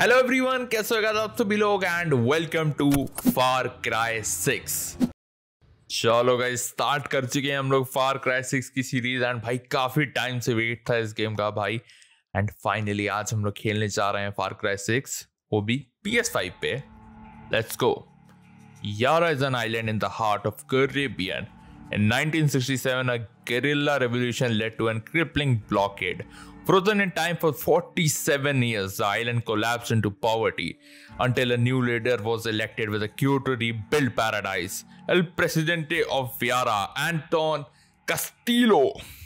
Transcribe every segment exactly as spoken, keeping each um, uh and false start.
Hello everyone, कैसे हो आप सभी लोग and welcome to Far Cry six. चलो गाइस, स्टार्ट कर चुके हैं हम लोग फार क्राई सिक्स की सीरीज एंड भाई काफी टाइम से वेट था इस गेम का भाई एंड फाइनली आज हम लोग खेलने जा रहे हैं फार क्राई सिक्स, वो भी पी एस फाइव पे। Let's go. Yara is an island in the heart of Caribbean. In nineteen sixty-seven, a guerrilla revolution led to a crippling blockade. Frozen in time for forty-seven years, the island collapsed into poverty until a new leader was elected with a cue to rebuild paradise. El Presidente of Yara, Anton Castillo.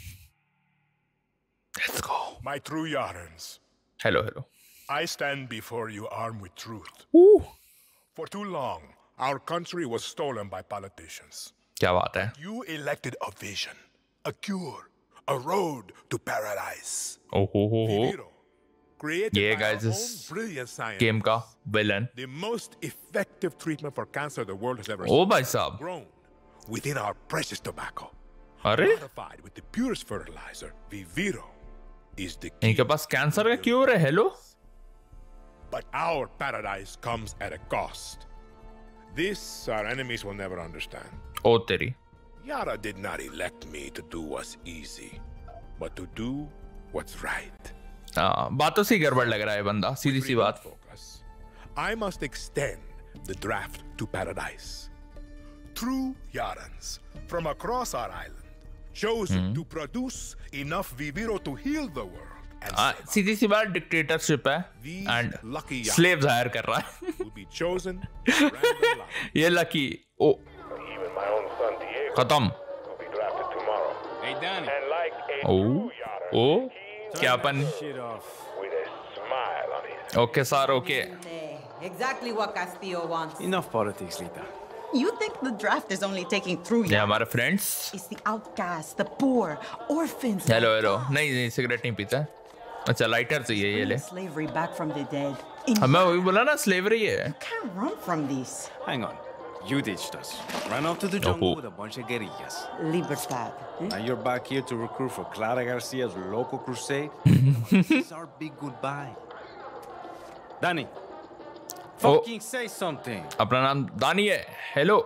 Let's go. My true Yarans. Hello, hello. I stand before you armed with truth. Ooh. For too long, our country was stolen by politicians. क्या बात है? You elected a vision, a cure, a road to paradise. Oh, oh, oh, oh. Viviro, created Yeah, by guys, our this own brilliant science. Game का villain. The most effective treatment for cancer the world has ever Oh, seen. भाई साहब. Grown within our precious tobacco. अरे Modified with the purest fertilizer. Viviro is the इनके key. पास cancer का cure है? Hello. But our paradise comes at a cost. This our enemies will never understand. ओ तेरी. Yara did not elect me to do what's easy, but to do what's right. हाँ, बातों से गड़बड़ लग रहा है बंदा, सीधी सी बात. Focus. I must extend the draft to paradise. True Yarans from across our island, chosen to produce enough Viviro to heal the world. हाँ, सीधी सी बात, डिक्टेटरशिप है एंड स्लेव्स हायर कर रहा है. will be chosen random line. ये lucky. ओ Even my own son Diego खत्म. will be drafted tomorrow. Hey, Danny. And like a ओ true Yara, ओ he's क्या अपन. Shit off. with a smile on his okay sir, okay. Exactly what Castillo wants. Enough politics, Lita. You think the draft is only taking through ये you? हमारे friends. It's the outcasts, the poor, orphans. Hello hello. नहीं नहीं, cigarette नहीं पीता. अच्छा, lighter चाहिए ये ले. Bring slavery back from the dead. In हमें वही बोला ना, स्लेवरी है. can't run from these. Hang on. You ditched us. Ran off to the jungle with a bunch of guerrillas. Libertad. Hmm? Now you're back here to recruit for Clara Garcia's local crusade. This is our big goodbye. Danny. Fucking say something. अपना नाम दानी है. Hello.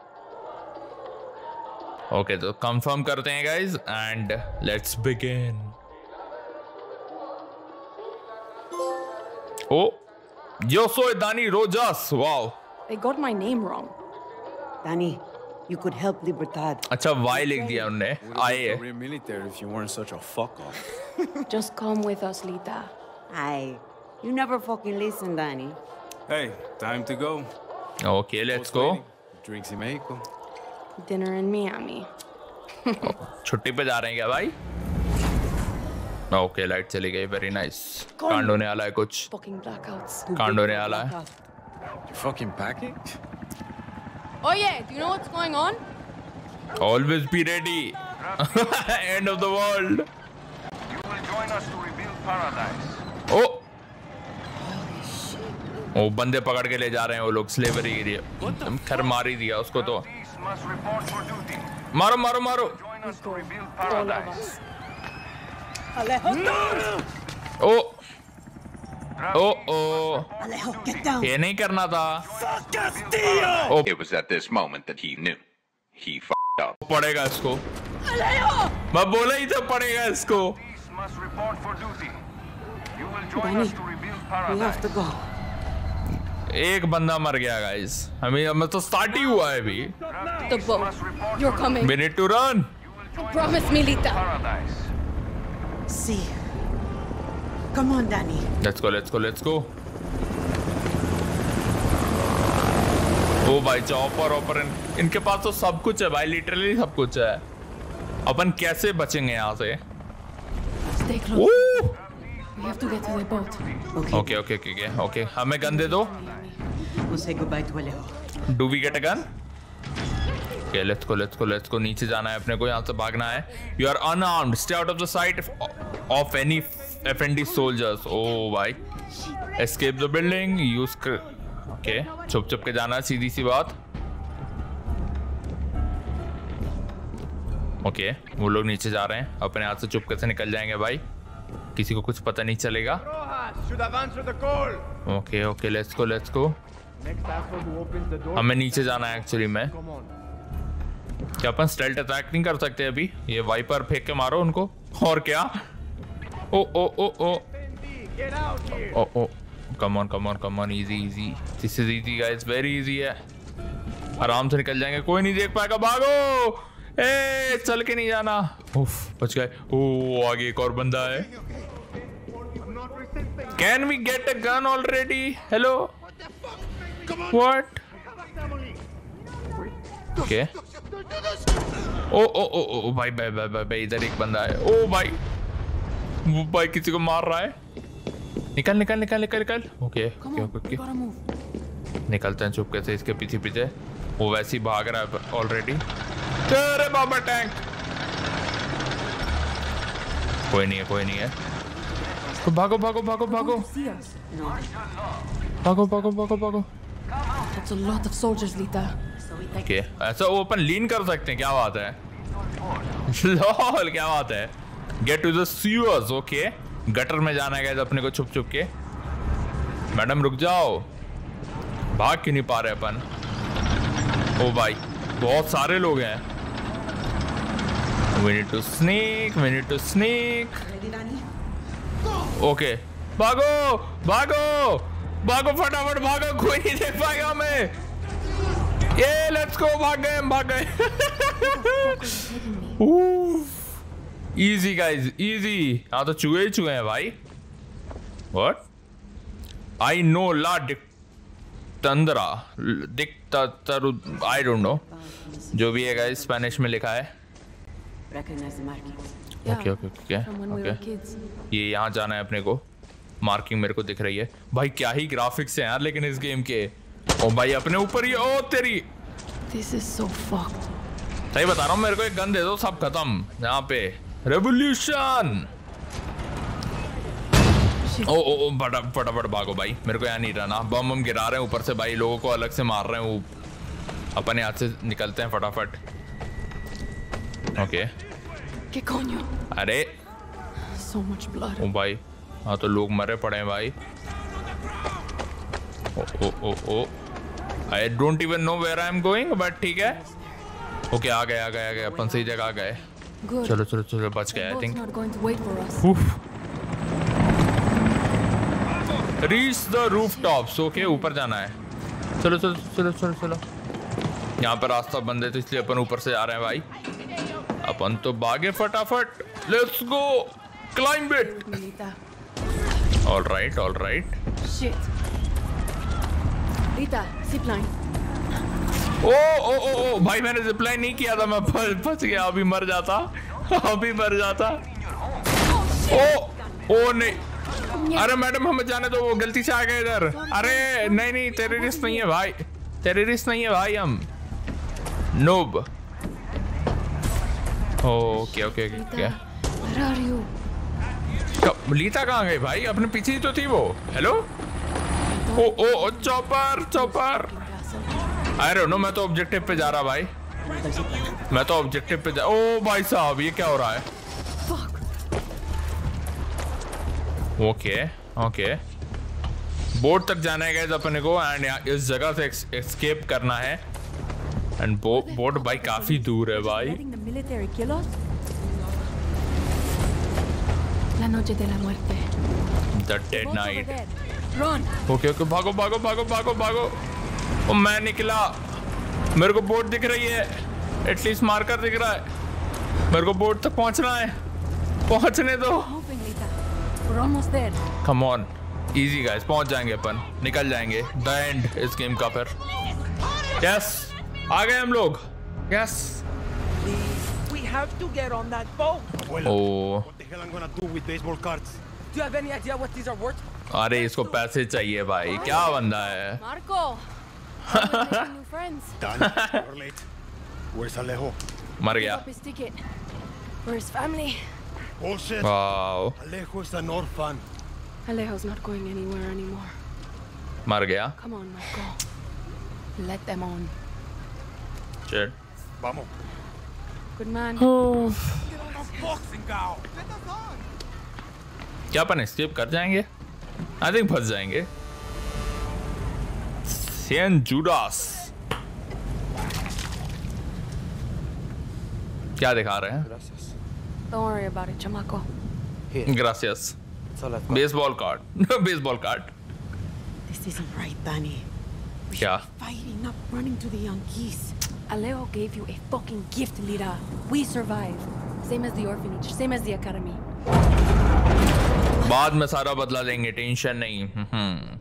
Okay, तो confirm करते हैं guys and let's begin. Oh, yo soy Dani Rojas. Wow. They got my name wrong. Danny, you could help Libertad. अच्छा, Y लिख दिया उनने. आए. Career military if you weren't such a fuck off. Just come with us, Lita. Aye, you never fucking listen, Danny. Hey, time to go. Okay, let's go. Drinks in Mexico. Dinner in Miami. छुट्टी पे जा रहे हैं क्या भाई? Okay, light चली गई. Very nice. कांड होने वाला है कुछ. Fucking blackouts. कांड होने वाला है. You fucking packing? Oh yeah, do you know what's going on? Always be ready. End of the world. You will join us to rebuild paradise. ओ ओ बंदे पकड़ के ले जा रहे हैं वो लोग स्लेवरी के लिए. खैर मार ही दिया उसको तो. These must report for duty. मारो मारो मारो. Join us to rebuild All of paradise. us. ओ ओ ओ Alejo, get down. ये नहीं करना था. It was at this moment that he knew. He f***ed up. पड़ेगा इसको. मैं बोला ही था पड़ेगा इसको. These must report for duty. You will join Danny, us to rebuild We paradise. have to go. एक बंदा मर गया गाइस. हमें हमें तो स्टार्ट ही हुआ है अभी. The boat. You're coming. We need to run. Promise me, Lita. Paradise. See. Come on, Danny. Let's go, let's go, let's go. ओ भाई, चॉपर ऑपर इनके पास तो सब कुछ है भाई, लिटरली सब कुछ है. अपन कैसे बचेंगे यहाँ से? Stay close. Oh We have to get to the boat. Okay. Okay okay okay okay. हमें गन दे दो. We'll say goodbye to Alejo. Do we get a gun? Okay, let's go let's go let's go. नीचे जाना है अपने को, यहाँ से भागना है. You are unarmed. Stay out of the sight of any FND soldiers. ओ भाई. Escape the building. यूज कर. ओके, छुप छुप के जाना है, सीधी सी बात. ओके, वो लोग नीचे जा रहे हैं. अपने हाथ से चुपके से निकल जाएंगे भाई. किसी को कुछ पता नहीं चलेगा. Okay okay let's go let's go. हमें नीचे जाना है एक्चुअली में। क्या अपन स्टेल्थ अटैक नहीं कर सकते अभी? ये वाइपर फेंक के मारो उनको। और क्या? ओ ओ ओ ओ ओ ओ come on come on come on, easy easy, this is easy guys, very easy है। आराम से निकल जाएंगे, कोई नहीं देख पाएगा। भागो, ए चल के नहीं जाना। उफ बच गए। ओ आगे एक और बंदा है। Can we get a gun already? Hello what? Okay ओ ओ ओ ओ भाई भाई भाई भाई भाई इधर एक बंदा है। ओ भाई वो भाई किसी को मार रहा है। निकल निकल निकल निकल निकल। ओके ओके ओके निकलते हैं चुपके से इसके पीछे पीछे। वो वैसे ही भाग रहा है ऑलरेडी। अरे बाबा टैंक। कोई नहीं है कोई नहीं है। तो भागो भागो भागो भागो भागो भागो भागो भागो। That's a lot of soldiers, Lita. Okay ऐसा वो अपन लीन कर सकते हैं, क्या बात है? लॉल क्या बात है? Get to the sewers. Okay gutter में जाना है अपने को छुप छुप के। मैडम रुक जाओ, भाग क्यों नहीं पा रहे अपन? ओ भाई बहुत सारे लोग हैं। We need to sneak, we need to sneak. Okay भागो भागो भागो फटाफट भागो, कोई नहीं देख पाएगा हमें। ये लेट्स गो, भाग गए हम भाग गए। Easy guys easy. हाँ तो चूहे ही चूहे हैं भाई। व्हाट? आई नो ला डिक्टंदरा डिक्टर आई डोंट नो, जो भी है गाइस स्पेनिश में लिखा है। ओके ओके ओके ओके ये यहाँ जाना है अपने को। मार्किंग मेरे को दिख रही है भाई। क्या ही ग्राफिक्स हैं यार लेकिन इस गेम के। ओ भाई अपने ऊपर ही। ओ तेरी This is so fucked. सही बता रहा हूँ, मेरे को एक गन दे दो सब खत्म यहाँ पे। रेवोल्यूशन। ओ ओ ओ फटाफट फटाफट भागो भाई, मेरे को यहाँ नहीं रहना। बम बम गिरा रहे हैं ऊपर से भाई, लोगों को अलग से मार रहे हैं। वो अपन यहाँ से निकलते हैं फटाफट। Okay ¿Qué coño? अरे So much blood. ओ भाई हाँ तो लोग मरे पड़े हैं भाई। ओ ओ ओ ओ I don't even know where I am going but ठीक है। ओके आ गए आ गए आ गए अपन सही जगह आ गए। Good. चलो चलो चलो बच गए I Boat's think. not going to wait for us. Reach the rooftops. Okay ऊपर जाना है। चलो चलो चलो चलो चलो। यहाँ पर रास्ता बंद है तो इसलिए अपन ऊपर से आ रहे हैं भाई। अपन तो भागे फटाफट। Let's go climb it. Lita. All right all right. Shit. Lita, zip line. ओ ओ ओ ओ भाई मैंने जिपलाइन नहीं किया था, मैं फंस गया। अभी मर जाता अभी मर जाता। ओ ओ नहीं, अरे मैडम हमें जाने दो, वो गलती से आ गए इधर। अरे नहीं नहीं टेररिस्ट नहीं है भाई, टेररिस्ट नहीं है भाई हम। Noob. Okay okay okay. Where are you? Lita कहाँ गई भाई? अपने पीछे ही तो थी वो। हेलो ओ ओ ओ chopper chopper. I don't know, मैं तो ऑब्जेक्टिव पे जा रहा भाई। मैं तो ऑब्जेक्टिव पे जा। ओ भाई साहब ये क्या हो रहा है? ओके ओके बोट तक जाना है गाइस अपने को एंड इस जगह से एस्केप करना है। एंड बो, बोट भाई काफी दूर है भाई। La noche de la muerte. The dead Boats over night. there. Run. ओके ओके भागो भागो भागो भागो भागो। ओ मैं निकला, मेरे को बोट दिख रही है, एटलीस्ट मार्कर दिख रहा है। मेरे को बोट तक पहुंचना है, पहुंचने दो। Moving, Lita. We're almost there. Come on easy guys, पहुंच जाएंगे अपन, निकल जाएंगे। द एंड इस गेम का फिर। यस आ गए हम लोग। Yes We have to get on that boat. ओ What the hell I'm gonna do with baseball cards? Do you have any idea what these are worth? अरे इसको पैसे चाहिए भाई, क्या बंदा है। Marco. How are we making new friends? Done. You're late. Where's Alejo? मर Give गया। up his ticket. Where's family? Bullshit. Wow Alejo is an orphan. Alejo's not going anywhere anymore. मर गया। Come on, Marco. Let them on. Shit. Vamos. Good man. Boxing cow. क्या अपन escape कर जाएंगे? I think फंस जाएंगे। Sen Judas क्या दिखा रहे हैं? Don't worry about it, chamaco. Gracias. So let's go. Baseball card baseball card This isn't right, Danny. We क्या? should be fighting, not running to the Yankees. Alejo gave you a fucking gift, Lira. We survived. Same as the orphanage, same as the academy. बाद में सारा बदला लेंगे, tension नहीं। हम्म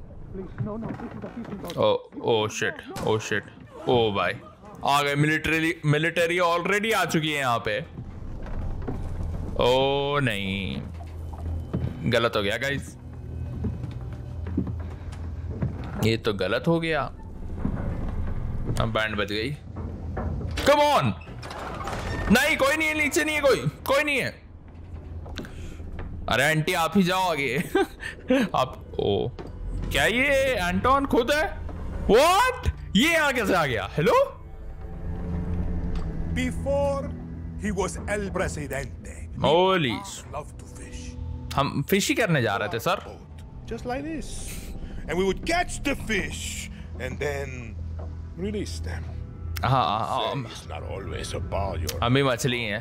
ओ oh shit oh shit oh भाई आ गए। Military military already आ चुकी है यहाँ पे। ओ नहीं, गलत हो गया गाइस, ये तो गलत हो गया। अब बैंड बज गई। कम ऑन, नहीं कोई नहीं है, नीचे नहीं है कोई, कोई नहीं है। अरे आंटी आप ही जाओ आगे। आप ओ क्या ये एंटोन खुद है? व्हाट, ये यहाँ कैसे आ गया? Hello. Before he was El Presidente, होली, loved to fish. हम फिश ही करने जा रहे थे sir. Just like this. And we would catch the fish and then release them. हाँ हाँ, It's not always about your हम भी मछली हैं।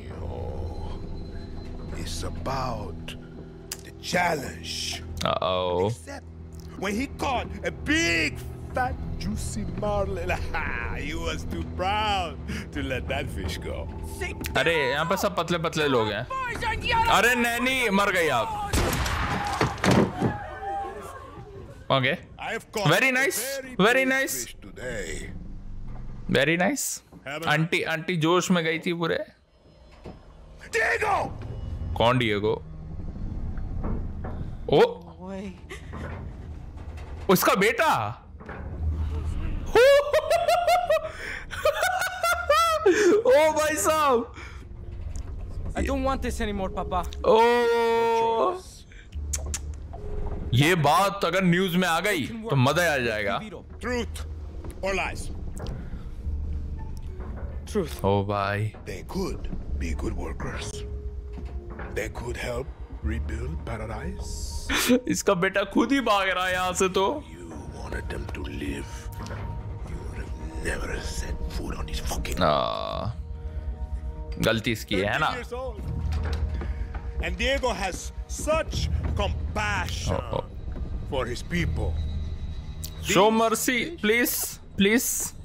It's about the challenge. Uh-oh. Except when he caught a big, fat, juicy marlin, he was too proud to let that fish go. अरे यहाँ पे सब पतले पतले लोग हैं। अरे नैनी मर गई आप। Okay, very nice, very nice, very nice. Aunty aunty जोश में गई थी पूरे। Diego! कौन डिएगो? ओ उसका बेटा। ओ भाई साहब, I don't want this anymore, Papa. ओ ये बात अगर न्यूज में आ गई तो मजा आ जाएगा। Truth or lies? Truth. ओ भाई, They could be good workers. They could help rebuild paradise. इसका बेटा खुद ही भाग रहा है यहाँ से। तो You wanted them to live. You would have never set foot on his fucking. आ, गलती इसकी है ना। years old. And Diego has such compassion Oh, for his people. Show mercy please please.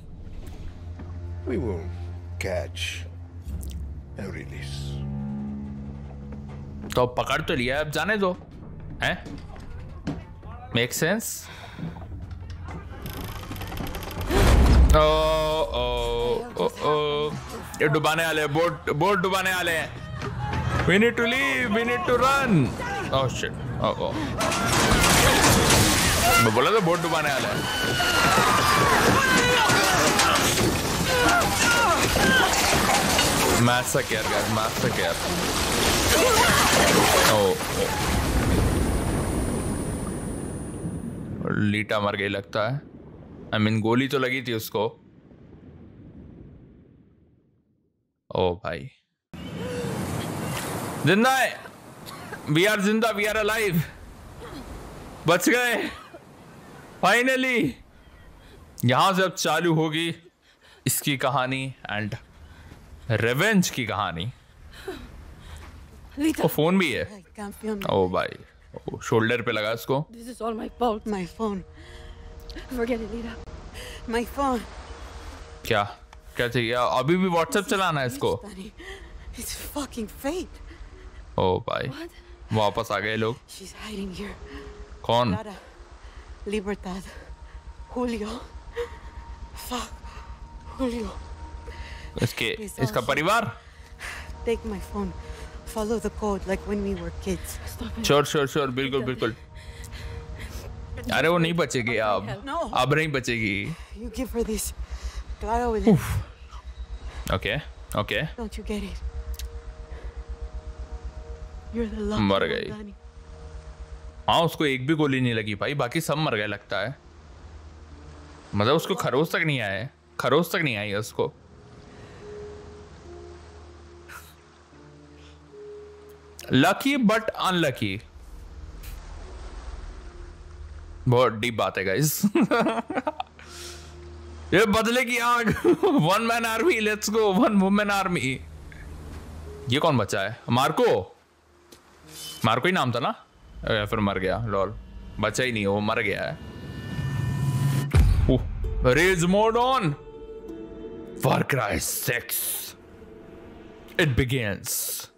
We will catch and release. तो पकड़ तो लिया, अब जाने दो। हैं? Make sense. ओ ओ ओ ओ ये डुबाने वाले, बोट बोट डुबाने वाले हैं। We need to leave, we need to run. Oh shit. Oh oh. मैं बोला था बोट डुबाने वाला है। Massacre guys, massacre. ओ लीटा मर गई लगता है। आई मीन गोली तो लगी थी उसको। ओ भाई, जिंदा है, वी आर जिंदा, वी आर अलाइव, बच गए फाइनली। यहां से अब चालू होगी इसकी कहानी एंड रिवेंज की कहानी। Lita, वो फोन भी है। I can't feel my, ओ भाई, ओ शोल्डर पे लगा इसको। this is all my fault. my phone. Forget it, Lita. My phone. क्या क्या चाहिए? अभी भी व्हाट्सएप चलाना है इसको? Danny, it's fucking fate. ओ भाई, What? वापस आ गए लोग। She's hiding here. कौन? Clara, Libertad, Julio. Fuck, Julio. इसके इसका परिवार। Take my phone. Follow the code like when we were kids. Stop it. Sure sure sure, बिल्कुल बिल्कुल। अरे वो नहीं बचेगी अब, No. अब नहीं बचेगी। You give her this. Clara will. Okay okay, Don't you get it? You're the lucky मर one, गई। Danny. हाँ उसको एक भी गोली नहीं लगी भाई, बाकी सब मर गए लगता है। मतलब उसको खरोच तक नहीं आए, खरोच तक नहीं आई है उसको। Lucky but unlucky. बहुत डीप बात है गाइस। ये बदले की आग। One man army, let's go. One women army. ये कौन बचा है? मार्को। मार्को ही नाम था ना, या फिर मर गया? लॉल, बचा ही नहीं, वो मर गया है। Rage mode on. Far Cry six, it begins.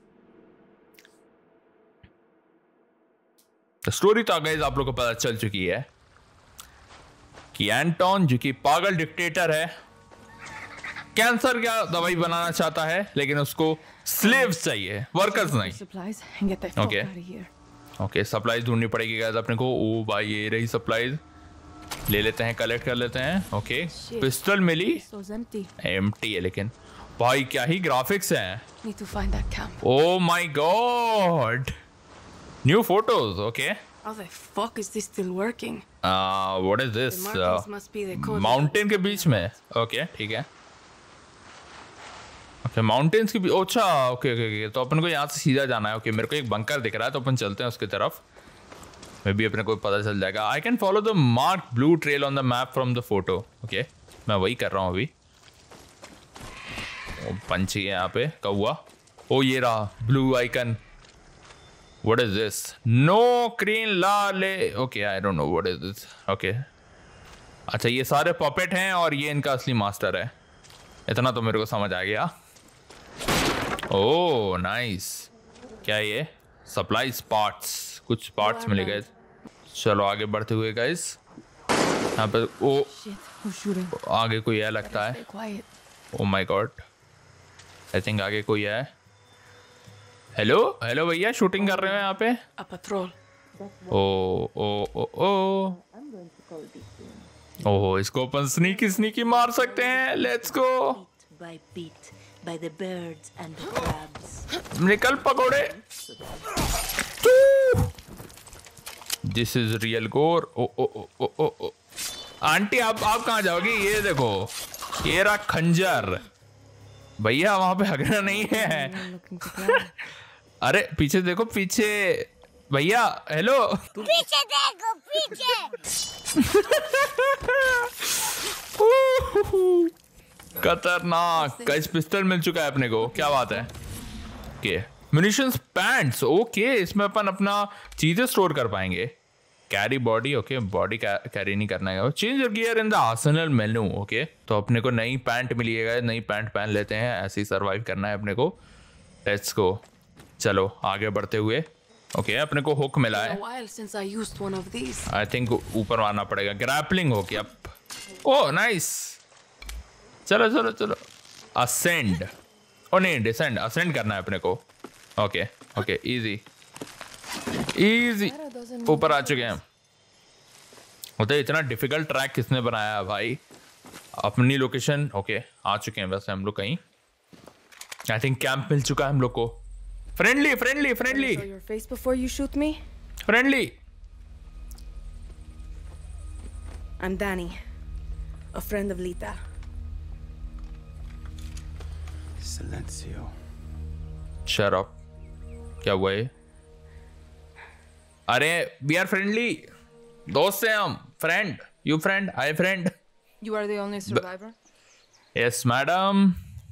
Story तो गाइस आप लोग को पता चल चुकी है कि एंटोन, जो कि पागल डिक्टेटर है, कैंसर का दवाई बनाना चाहता है, लेकिन उसको स्लेव्स चाहिए, वर्कर्स नहीं। ओके ओके, सप्लाईज ढूंढनी पड़ेगी गाइस अपने को। ओ भाई, ये रही सप्लाईज, ले लेते हैं, कलेक्ट कर लेते हैं। ओके, पिस्टल मिली, एम्प्टी है, लेकिन भाई क्या ही ग्राफिक्स हैं। Oh my God, new photos. Okay, How the fuck is this still working? Uh, what is this? The markings uh, must be the code. Mountain के बीच में। ओके ठीक है। ओके, माउंटेन्स के बीच। अच्छा ओके ओके ओके, तो अपन को यहाँ से सीधा जाना है। ओके, मेरे को एक बंकर दिख रहा है, तो अपन चलते हैं उसकी तरफ। मे बी अपने को पता चल जाएगा। I can follow the mark blue trail on the map from the photo. Okay, मैं वही कर रहा हूँ अभी। ओ, पंछी है यहाँ पे, कौवा। ओ ये रहा blue icon. What is this? No crane la le. Okay, I don't know what is this. Okay. अच्छा, ये सारे पॉपेट हैं और ये इनका असली मास्टर है, इतना तो मेरे को समझ आ गया। Oh nice. क्या ये? सप्लाई पार्ट्स, कुछ पार्ट्स मिले गए। चलो आगे बढ़ते हुए गाइस। यहाँ पे ओ आगे कोई है लगता है। Oh my God, I think आगे कोई है। हेलो हेलो भैया, शूटिंग कर रहे हैं यहाँ पे। A patrol. ओ ओ ओ ओ ओह, इसको अपन स्नीकी स्नीकी मार सकते हैं। Let's go. By beat by the birds and the crabs. निकल पकोड़े। दिस इज रियल गोर। ओ ओ ओ ओ ओ ओ आंटी, आप आप कहाँ जाओगी? ये देखो, ये रहा खंजर। भैया वहां पे हगना नहीं है। अरे पीछे देखो, पीछे भैया। हेलो, पीछे देखो, पीछे। खतरनाक गाइस, पिस्टल मिल चुका है अपने को। क्या बात है। Okay, munitions pants. ओके, इसमें अपन अपना चीजें स्टोर कर पाएंगे। Carry body. Okay, body carry नहीं करना है। Change your gear in the arsenal menu. Okay, तो अपने को नई पैंट मिली है, नई पैंट पहन लेते हैं। ऐसे ही सर्वाइव करना है अपने को। Let's go. चलो आगे बढ़ते हुए। ओके, अपने को हुक मिला है। आई थिंक ऊपर आना पड़ेगा। ग्रैपलिंग हो गया। Oh nice. चलो चलो चलो, असेंड। ओ नहीं, डिसेंड। असेंड करना है अपने को। Okay okay, easy easy. ऊपर आ चुके हैं। होता इतना डिफिकल्ट ट्रैक किसने बनाया है भाई? अपनी लोकेशन। ओके, आ चुके हैं वैसे हम लोग कहीं। आई थिंक कैंप मिल चुका है हम लोग को। Friendly friendly friendly Your face before you shoot me. Friendly. I'm Danny, a friend of Lita. Silencio. Shut up. क्या हुआ है? अरे वी आर फ्रेंडली, दोस्त हैं हम। Friend, you friend, I friend. You are the only survivor? Yes, madam.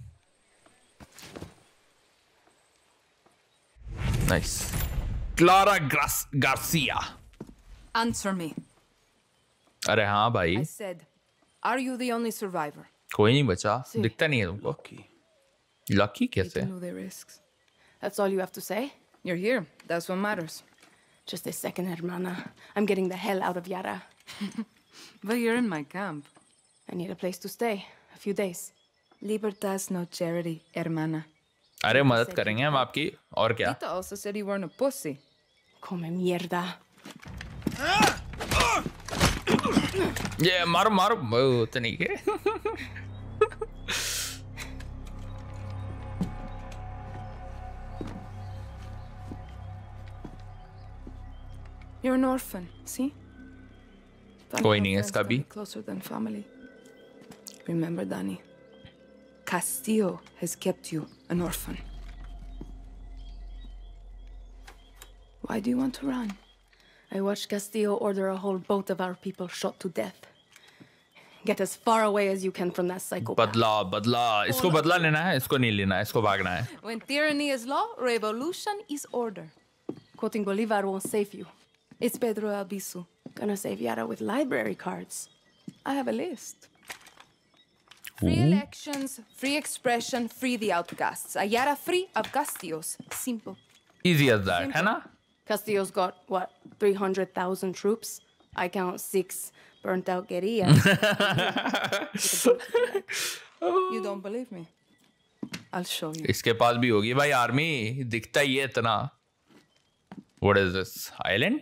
Nice. Clara Garcia. Answer me. अरे हाँ भाई। I said, are you the only survivor? कोई नहीं बचा, दिखता नहीं है तुमको। लकी कैसे? You know the risks. That's all you have to say? You're here. That's what matters. Just a second, hermana. I'm getting the hell out of Yara. But you're in my camp. I need a place to stay. A few days. Libertas no charity, hermana. अरे मदद करेंगे हम आपकी, और क्या? Tita also said you weren't a pussy. Come mierda. ये मारो मारो, बहुत नहीं के। You're an orphan, see? कोई नहीं है इसका भी। Closer than family. Remember, Danny, Castillo has kept you an orphan. Why do you want to run? I watched Castillo order a whole boat of our people shot to death. Get as far away as you can from that psychopath. बदला बदला इसको बदला लेना है इसको नहीं लेना है इसको भागना है. When tyranny is law, revolution is order. Quoting Bolivar won't save you. It's Pedro Albizu. Gonna save Yara with library cards. I have a list. Free Ooh. elections, free expression, free the outcasts. A Yara free of Castillos. Simple. Easy as that, Simple. है ना? Castillo's got, what, three hundred thousand troops? I count six burnt out guerrillas. You don't believe me? I'll show you. इसके पास भी होगी भाई army दिखता ही है इतना. What is this? Island?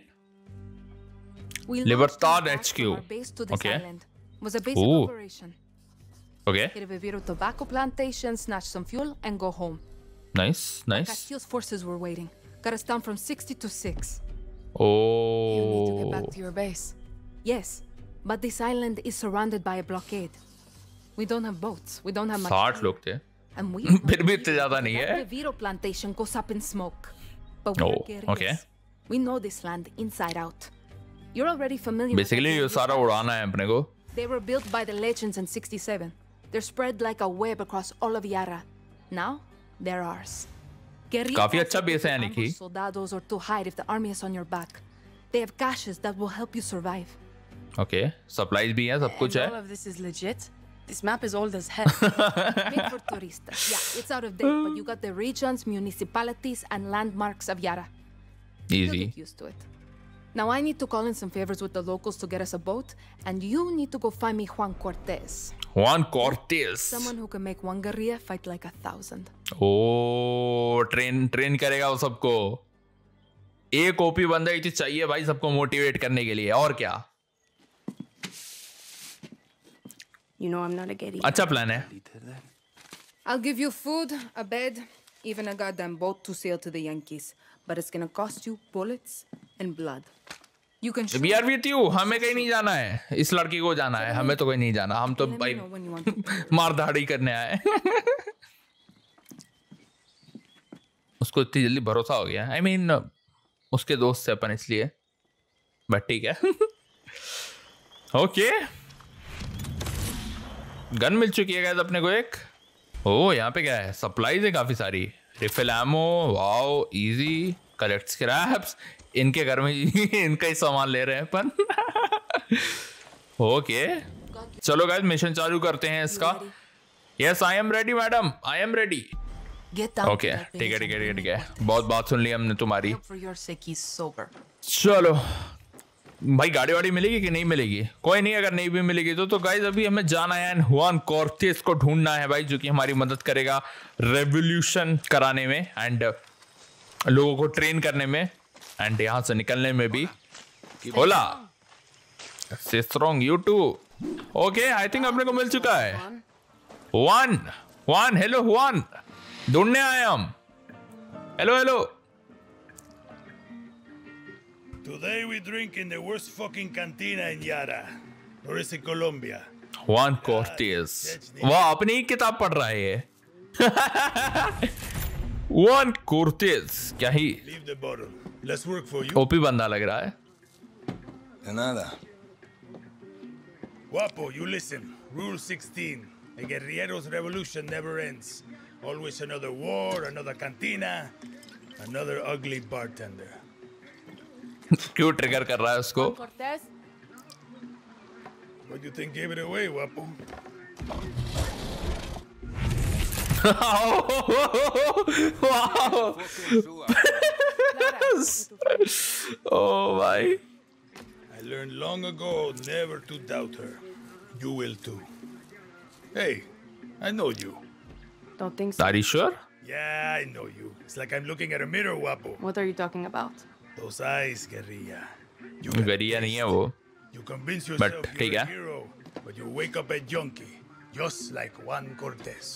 Libertad H Q. Okay. Was a basic Ooh. operation. Okay. Get a Viviro tobacco plantation, snatch some fuel, and go home. Nice, nice. Castillo's forces were waiting. Got us down from sixty to six. Oh. You need to get back to your base. Yes, but this island is surrounded by a blockade. We don't have boats. We don't have much. साठ लोग थे. And we. फिर भी इतने ज़्यादा नहीं है. That Viviro plantation goes up in smoke. But we're Oh, guerrillas. okay. We know this land inside out. You're already familiar. Basically ये सारा उड़ाना है अपने को. They were built by the legends in sixty-seven. They're spread like a web across all of Yara. Now, they're ours. काफी अच्छा base है यानी कि. Soldados or to hide if the army is on your back. They have caches that will help you survive. Okay, supplies भी हैं, सब कुछ है. All of this is legit. This map is old as hell. Made for touristas. Yeah, it's out of date, but you got the regions, municipalities, and landmarks of Yara. You'll Easy. get used to it. Now I need to call in some favors with the locals to get us a boat, and you need to go find me Juan Cortez. Juan Cortez. Someone who can make one guerrilla fight like a thousand. ओ train train करेगा वो सबको. एक OP बंदा ही तो चाहिए भाई सबको मोटिवेट करने के लिए और क्या. You know I'm not a guerrilla. अच्छा प्लान है. I'll give you food, a bed, even a goddamn boat to sail to the Yankees. But it's gonna cost you bullets and blood. You can shoot. We are with you. हमें कहीं नहीं जाना है. इस लड़की को जाना है. हमें तो कहीं नहीं जाना. हम तो भाई मार धाड़ी करने आए. उसको इतनी जल्दी भरोसा हो गया. I mean, उसके दोस्त से अपन इसलिए. बट ठीक है. ओके. गन मिल चुकी है गाइस अपने को एक. ओ यहाँ पे क्या है? सप्लाईज है काफी सारी. Refill ammo. Wow easy. Collect scraps. इनके घर में इनका ही सामान ले रहे हैं अपन. ओके चलो गाइस मिशन चालू करते हैं इसका. Yes I am ready madam. I am ready. Okay ठीक है ठीक है ठीक है. बहुत बात सुन ली हमने तुम्हारी. चलो भाई गाड़ी वाड़ी मिलेगी कि नहीं मिलेगी? कोई नहीं, अगर नहीं भी मिलेगी तो तो गाइस अभी हमें जाना है हुआन कॉर्टेस को ढूंढना है भाई, जो कि हमारी मदद करेगा रेवोल्यूशन कराने में एंड लोगों को ट्रेन करने में एंड यहाँ से निकलने में भी. होला strong you too. Okay I think अपने को मिल चुका है. हुआन हुआन हेलो हुआन ढूंढने आए हम. Hello hello. Today we drink in the worst fucking cantina in Yara. Or is it Colombia? Juan Cortez. वाह अपनी ही किताब पढ़ रहा है ये. Juan Cortez क्या ही. Leave the bottle. Let's work for you. OP बंदा लग रहा है. De nada. Guapo, you listen. Rule sixteen. A guerrillero's revolution never ends. Always another war, another cantina, another ugly bartender. क्यों ट्रिगर कर रहा है उसको? What do you think gave it away, Guapo? Wow! Oh my! I learned long ago never to doubt her. You will too. Hey, I know you. Don't think so. Are you sure? Yeah, I know you. It's like I'm looking at a mirror, Guapo. What are you talking about? Those eyes, guerrilla. guerrilla नहीं है वो. You convince yourself But you're ठीक a है. hero, but you wake up a junkie, just like Juan Cortez.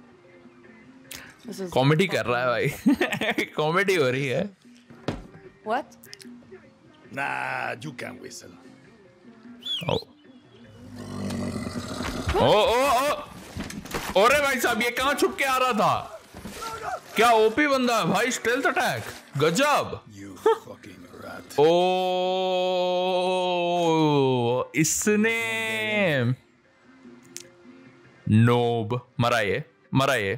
Comedy कर रहा है भाई. Comedy हो रही है. What? Nah, you can whistle. Oh. Oh oh oh. अरे भाई साहब ये कहाँ छुप के आ रहा था? क्या ओपी बंदा है भाई. स्टेल्थ अटैक गजब. You fucking rat. ओ इसने नोब मरा ये मरा ये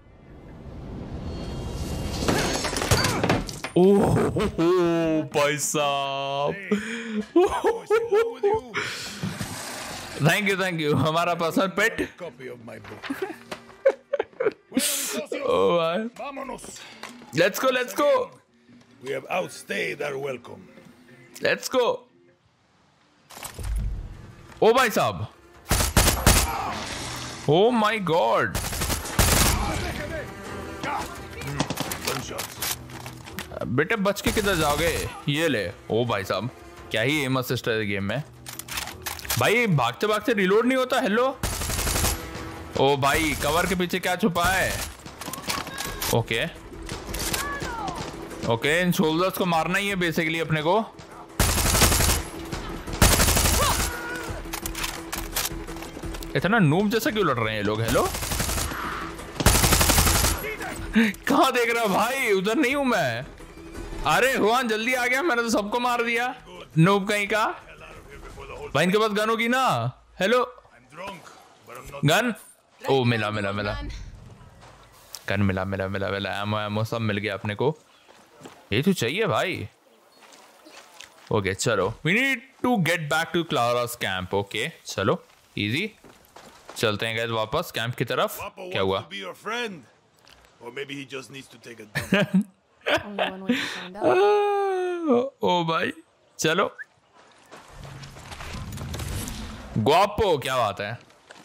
ओह भाई साहब थैंक यू थैंक यू हमारा personal pet let's go let's go We have outstayed our welcome. Let's go. ओ भाई साहब Oh my God. बेटे बच के किधर जाओगे? ये ले। ओ भाई साहब क्या ही एम असिस्ट है गेम में भाई, भागते भागते रिलोड नहीं होता। हेलो ओ भाई कवर के पीछे क्या छुपा है? ओके ओके इन शोल्डर्स को मारना ही है बेसिकली अपने को। इतना नूब जैसा क्यों लड़ रहे हैं ये लोग? हेलो कहां देख रहा भाई? उधर नहीं हूं मैं। अरे हुआन जल्दी आ गया, मैंने तो सबको मार दिया। नूब कहीं का भाई, इनके पास गन होगी ना। हेलो गन ओ मिला मिला मिला गन मिला मिला मिला मिला एमो एमो सब मिल गया अपने को। ये तो चाहिए भाई। ओके चलो we need to get back to Clara's camp. Okay चलो इजी चलते हैं गाइस वापस कैंप की तरफ। क्या हुआ? ओ भाई चलो ग्वापो क्या बात है?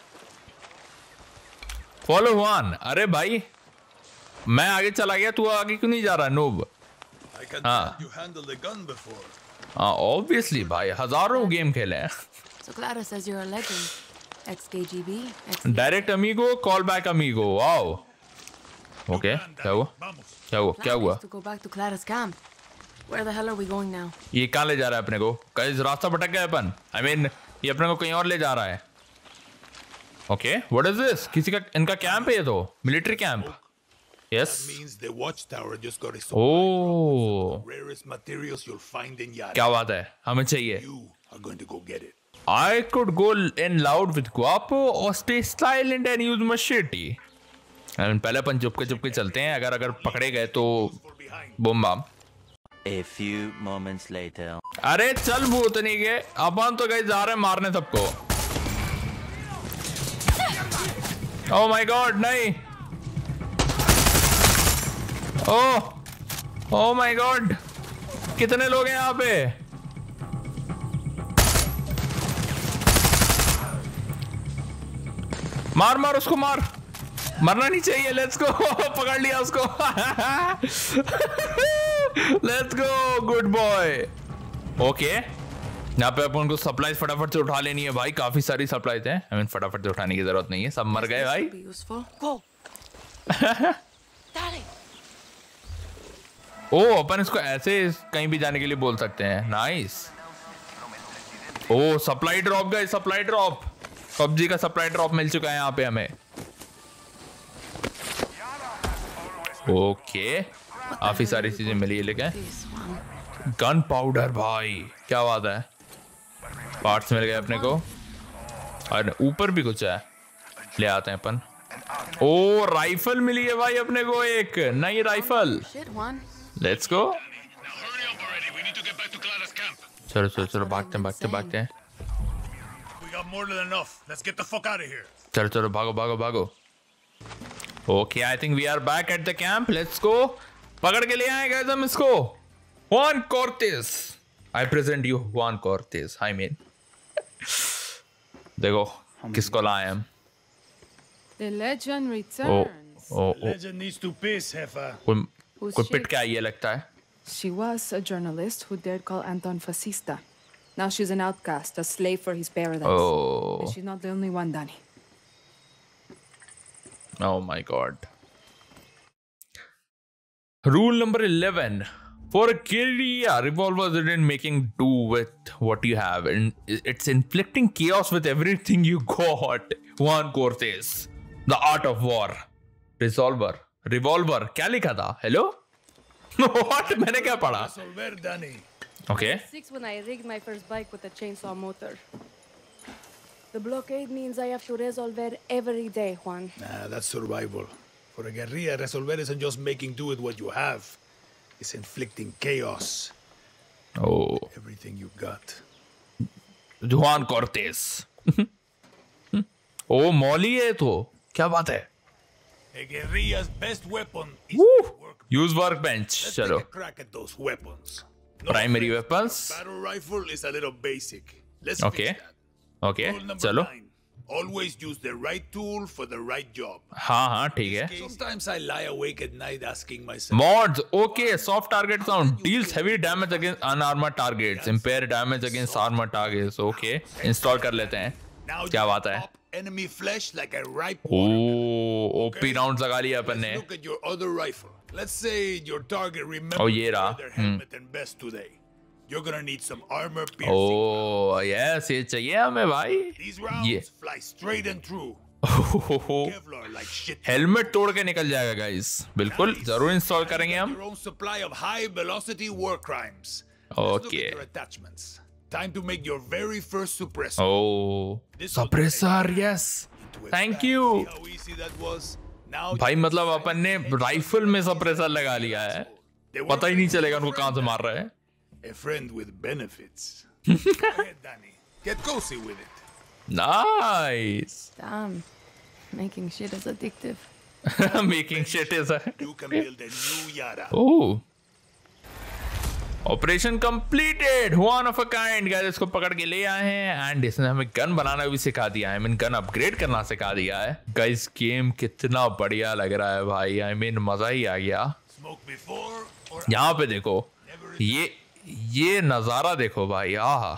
Follow Juan. अरे भाई मैं आगे चला गया, तू आगे क्यों नहीं जा रहा नूब? हाँ हाँ ऑब्वियसली भाई हजारों गेम खेले हैं। So Clara says you're a legend. X K G B. Direct अमीगो कॉल बैक अमीगो। वाओ ओके क्या हुआ क्या हुआ क्या हुआ? To go back to Clara's camp. Where the hell are we going now? ये कहाँ ले जा रहा है अपने को? कहीं रास्ता भटक गया अपन। आई I मीन mean, ये अपने को कहीं और ले जा रहा है। Okay what is this? किसी का इनका कैंप है ये तो, military camp. Yes. That means the watchtower just got its oh. rarest materials you'll find in Yara. क्या बात है? हमें चाहिए। You are going to go get it. I could go in loud with Guapo or stay silent and use machete. I mean, पहले अपन चुपके चुपके चलते हैं, अगर अगर पकड़े गए तो बम बम। A few moments later. अरे चल भूतनी के, अपन तो गए जा रहे हैं मारने सबको। Oh my God नहीं। ओह ओह माय गॉड कितने लोग हैं यहाँ पे? मार मार उसको मार, मरना नहीं चाहिए। लेट्स गो पकड़ लिया उसको। Let's go good boy. Okay यहाँ पे अपन को सप्लाईज फटाफट से उठा लेनी है भाई, काफी सारी सप्लाईज हैं। आई मीन फटाफट से उठाने की जरूरत नहीं है, सब मर गए भाई। ओ अपन इसको ऐसे कहीं भी जाने के लिए बोल सकते हैं। नाइस। ओ सप्लाई ड्रॉप गए, सप्लाई ड्रॉप पबजी का सप्लाई ड्रॉप मिल चुका है यहाँ पे हमें। ओके काफी सारी चीजें मिली है, लेकिन गन पाउडर भाई क्या बात है। पार्ट्स मिल गए अपने को और ऊपर भी कुछ है, ले आते हैं अपन। ओ राइफल मिली है भाई अपने को, एक नई राइफल। Let's go. चलो चलो चलो भागते हैं भागते भागते हैं। चलो चलो भागो भागो भागो। Okay I think we are back at the camp. Let's go. पकड़ के ले आए गाइस हम इसको। Juan Cortez, I present you Juan Cortez. I mean, देखो किसको लाए हम। The legend returns. O O The legend needs to piss, Hefa. कोई कोई पिट के आई है लगता है। She was a journalist who dared call Anton fascista. Now she's an outcast, a slave for his paradise. Oh. And she's not the only one, Danny. Oh my God. Rule number eleven. For a guerrilla, revolvers didn't making do with what you have, and it's inflicting chaos with everything you got. Juan Cortez, the art of war. Resolver, revolver, क्या लिखा था? Hello? What? मैंने क्या पढ़ा? Okay. I was six when I rigged my first bike with a chainsaw motor. The blockade means I have to resolver every day, Juan. Nah, that's survival. For a guerrilla, resolver isn't just making do with what you have. It's inflicting chaos. Oh. Everything you got. Juan Cortez. Oh, Molly है तो क्या बात है? A guerrilla's best weapon is work. Use workbench. Let's चलो. take a crack at those weapons. No Primary offense, weapons. Battle rifle is a little basic. Let's Okay. fix that. Okay. Rule number चलो. nine. Always use the right tool for the right job. हाँ हाँ ठीक है. Sometimes I lie awake at night asking myself. Mods. Okay. Soft target sound deals heavy damage against unarmored targets. Impair damage against armored targets. Okay. Install कर लेते हैं. क्या बात है? Enemy flesh like a ripe Oh, O P rounds लगा लिया अपन ने. Look at your other rifle. Let's say your target remembers Oh, ये रहा. their helmet and vest today. You're gonna need some armor piercing. Oh, yes, ये चाहिए हमें भाई. These rounds ये. fly straight and true. Kevlar like shit. Helmet तोड़ के निकल जाएगा गाइस. बिल्कुल जरूर इंस्टॉल करेंगे हम. Your own supply of high velocity war crimes. Okay. Your attachments. Time to make your very first suppressor. Oh, suppressor, yes. Thank you. How easy that was. Now भाई मतलब अपन ने राइफल में suppressor लगा लिया है. पता ही नहीं चलेगा उनको कहां से मार रहा है. A friend with benefits. Go ahead, Danny. Get cozy with it. Nice. Damn. Making shit is addictive. Making shit is a... You can build a new Yara. Oh. Operation completed. One of a kind guys इसको पकड़ के ले आए हैं and इसने हमें gun बनाना भी सिखा दिया है. आई मीन गन अपग्रेड करना सिखा दिया है. गाइस गेम कितना बढ़िया लग रहा है भाई. आई मीन मजा ही आ गया. यहाँ पे देखो ये ये नजारा देखो भाई. आहा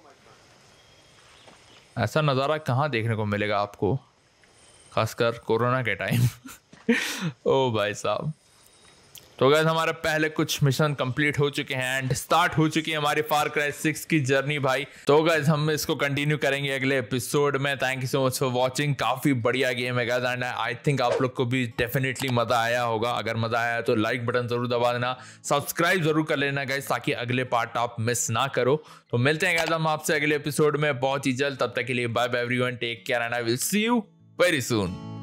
ऐसा नजारा कहाँ देखने को मिलेगा आपको, खासकर कोरोना के टाइम. ओ भाई साहब. तो गाइस हमारे पहले कुछ मिशन कंप्लीट हो चुके हैं एंड स्टार्ट हो चुकी है हमारी फार क्राई सिक्स की जर्नी भाई. तो गाइस हम इसको कंटिन्यू करेंगे अगले एपिसोड में. Thank you so much for watching. काफी बढ़िया गेम है गाइस एंड आई थिंक आप लोग को भी डेफिनेटली मजा आया होगा. अगर मजा आया तो लाइक बटन जरूर दबा देना, सब्सक्राइब जरूर कर लेना गाइस ताकि अगले पार्ट आप मिस ना करो. तो मिलते हैं गाइस हम आपसे अगले एपिसोड में बहुत ही जल्द. तब तक के लिए bye bye everyone. Take care and I will see you very soon.